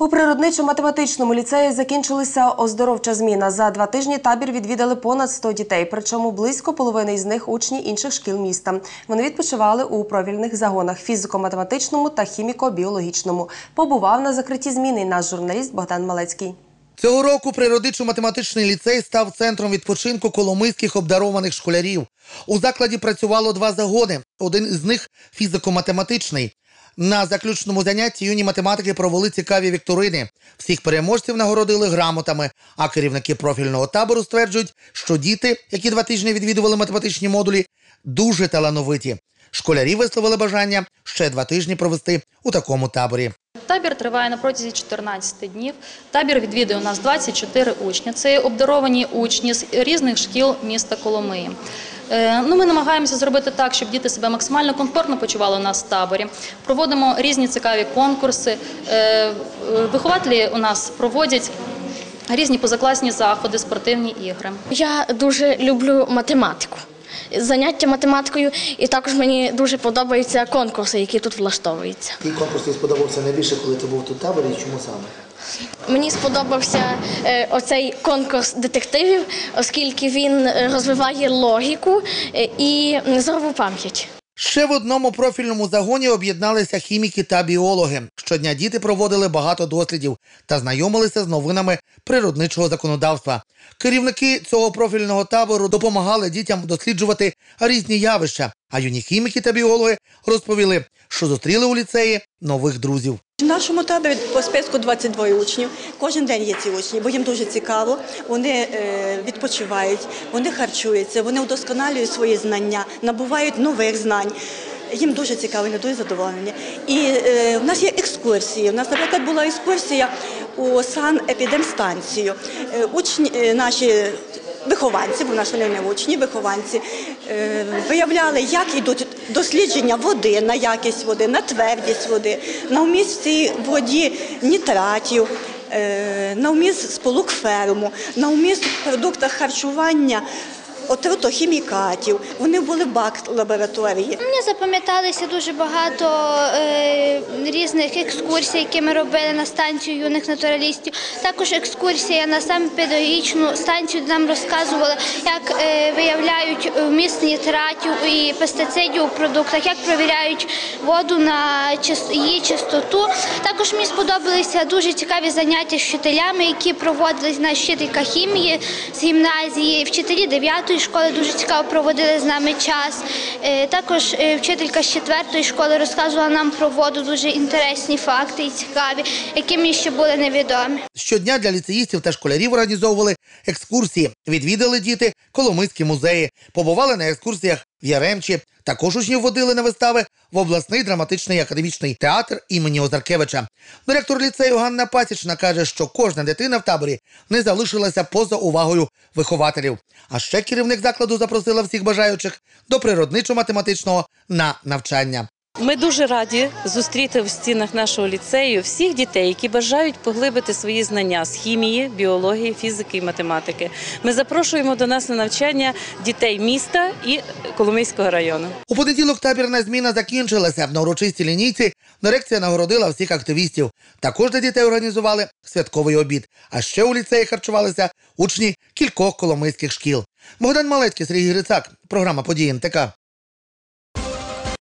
У природничо-математичному ліцеї закінчилася оздоровча зміна. За 2 тижні табір відвідали понад 100 дітей, причому близько половини із них – учні інших шкіл міста. Вони відпочивали у профільних загонах – фізико-математичному та хіміко-біологічному. Побував на закритті зміни наш журналіст Богдан Малецький. Цього року природничо-математичний ліцей став центром відпочинку коломийських обдарованих школярів. У закладі працювало 2 загони, один із них – фізико-математичний. На заключному занятті юні математики провели цікаві вікторини. Всіх переможців нагородили грамотами, а керівники профільного табору стверджують, що діти, які 2 тижні відвідували математичні модулі, дуже талановиті. Школярі висловили бажання ще 2 тижні провести у такому таборі. Табір триває на протязі 14 днів. Табір відвідує у нас 24 учні. Це обдаровані учні з різних шкіл міста Коломиї. Ми намагаємося зробити так, щоб діти себе максимально комфортно почували у нас в таборі. Проводимо різні цікаві конкурси. Вихователі у нас проводять різні позакласні заходи, спортивні ігри. Я дуже люблю математику, заняття математикою, і також мені дуже подобаються конкурси, які тут влаштовуються. Який конкурс тобі сподобався найбільше, коли ти був тут в таборі, і чому саме? Мені сподобався оцей конкурс детективів, оскільки він розвиває логіку і зорову пам'ять. Ще в одному профільному загоні об'єдналися хіміки та біологи. Щодня діти проводили багато дослідів та знайомилися з новинами природничого законодавства. Керівники цього профільного табору допомагали дітям досліджувати різні явища, а юні хіміки та біологи розповіли, що зустріли у ліцеї нових друзів. В нашому таборі по списку 22 учнів. Кожен день є ці учні, бо їм дуже цікаво. Вони відпочивають, вони харчуються, вони удосконалюють свої знання, набувають нових знань. Їм дуже цікаво, вони дуже задоволені. І в нас є екскурсії. У нас, наприклад, була екскурсія у санепідемстанцію. Учні наші вихованці, бо наші не учні, вихованці, виявляли, як йдуть дослідження води, на якість води, на твердість води, на вміст в цій воді нітратів, на вміст сполук ферму, на вміст в продуктах харчування отрутохімікатів. Вони були в бак-лабораторії. Мені запам'яталися дуже багато різних екскурсій, які ми робили на станцію юних натуралістів. Також екскурсія на саме педагогічну станцію, де нам розказували, як виявляють вміст нітратів і пестицидів у продуктах, як перевіряють воду на її чистоту. Також мені сподобалися дуже цікаві заняття з вчителями, які проводились на вчителька хімії з гімназії, вчителі 9-ї школи дуже цікаво проводили з нами час. Також вчителька з 4-ї школи розказувала нам про воду, дуже інтересні факти і цікаві, які мені ще були невідомі. Щодня для ліцеїстів та школярів організовували екскурсії. Відвідали діти коломийські музеї, побували на екскурсіях в Яремчі. Також учнів водили на вистави в обласний драматичний академічний театр імені Озаркевича. Директор ліцею Ганна Пасічна каже, що кожна дитина в таборі не залишилася поза увагою вихователів. А ще керівник закладу запросила всіх бажаючих до природничо-математичного на навчання. Ми дуже раді зустріти в стінах нашого ліцею всіх дітей, які бажають поглибити свої знання з хімії, біології, фізики і математики. Ми запрошуємо до нас на навчання дітей міста і Коломийського району. У понеділок табірна зміна закінчилася. На урочистій лінійці дирекція нагородила всіх активістів. Також для дітей організували святковий обід. А ще у ліцеї харчувалися учні кількох коломийських шкіл. Богдан Малецький, Сергій Грицак. Програма «Події НТК».